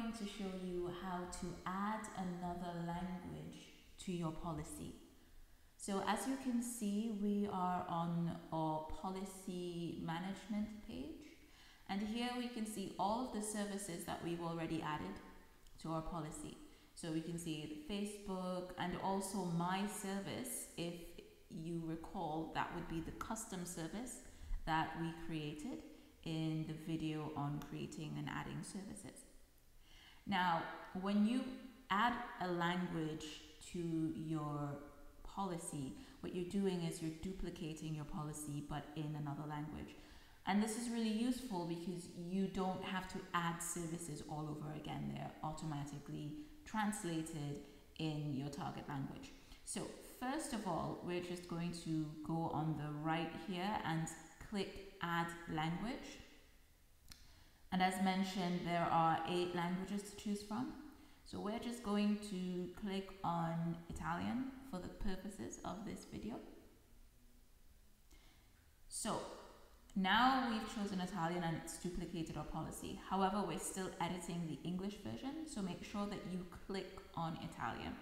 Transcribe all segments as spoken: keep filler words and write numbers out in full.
going to show you how to add another language to your policy. So as you can see, we are on our policy management page, and here we can see all of the services that we've already added to our policy. So we can see Facebook and also my service. If you recall, that would be the custom service that we created in the video on creating and adding services. Now, when you add a language to your policy, what you're doing is you're duplicating your policy but in another language. And this is really useful because you don't have to add services all over again. They're automatically translated in your target language. So first of all, we're just going to go on the right here and click add language. And as mentioned, there are eight languages to choose from. So we're just going to click on Italian for the purposes of this video. So now we've chosen Italian and it's duplicated our policy. However, we're still editing the English version, so make sure that you click on Italian.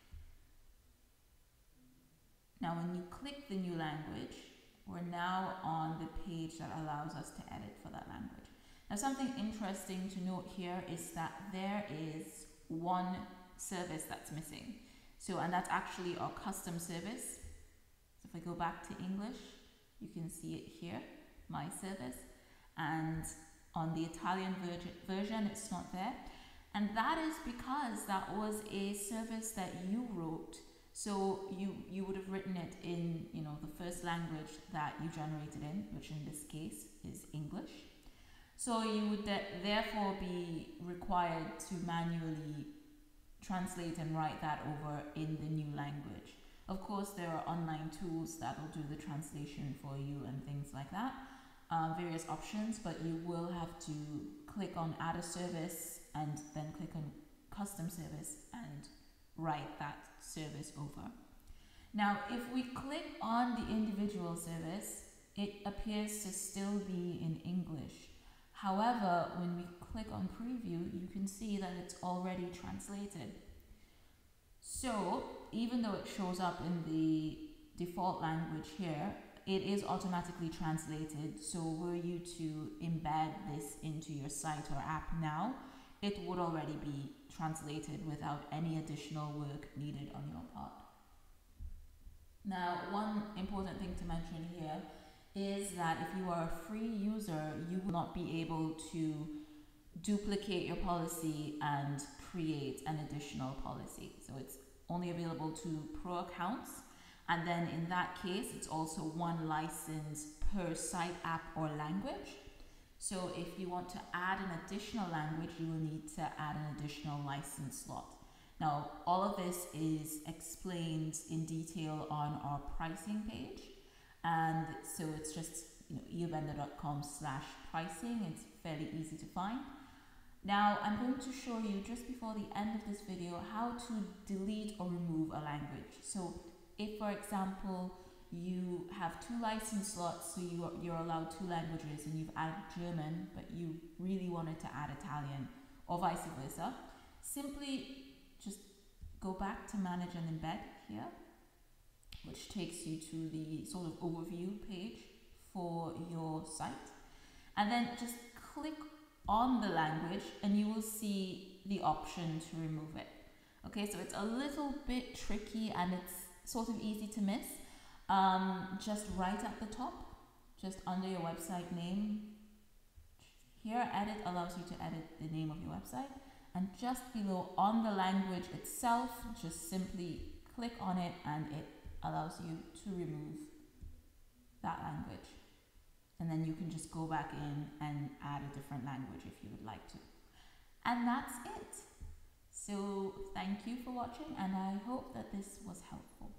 Now when you click the new language, we're now on the page that allows us to edit for that language. Now something interesting to note here is that there is one service that's missing. So, and that's actually our custom service. So if I go back to English, you can see it here, my service. And on the Italian ver version, it's not there. And that is because that was a service that you wrote. So you, you would have written it in, you know, the first language that you generated in, which in this case is English. So you would therefore be required to manually translate and write that over in the new language. Of course, there are online tools that will do the translation for you and things like that, um, various options, but you will have to click on add a service and then click on custom service and write that service over. Now, if we click on the individual service, it appears to still be in English. However, when we click on preview, you can see that it's already translated. So even though it shows up in the default language here, it is automatically translated. So were you to embed this into your site or app now, it would already be translated without any additional work needed on your part. Now, one important thing to mention here is that if you are a free user, you will not be able to duplicate your policy and create an additional policy. So it's only available to pro accounts. And then in that case, it's also one license per site, app, or language. So if you want to add an additional language, you will need to add an additional license slot. Now, all of this is explained in detail on our pricing page. And so it's just, you know, iubenda dot com slash pricing. It's fairly easy to find. Now I'm going to show you just before the end of this video how to delete or remove a language. So if, for example, you have two license slots, so you are, you're allowed two languages and you've added German, but you really wanted to add Italian or vice versa, simply just go back to manage and embed here, which takes you to the sort of overview page for your site. And then just click on the language and you will see the option to remove it. Okay, so it's a little bit tricky and it's sort of easy to miss. Um, just right at the top, just under your website name, here edit allows you to edit the name of your website. And just below on the language itself, just simply click on it and it allows you to remove that language. And then you can just go back in and add a different language if you would like to. And that's it. So thank you for watching and I hope that this was helpful.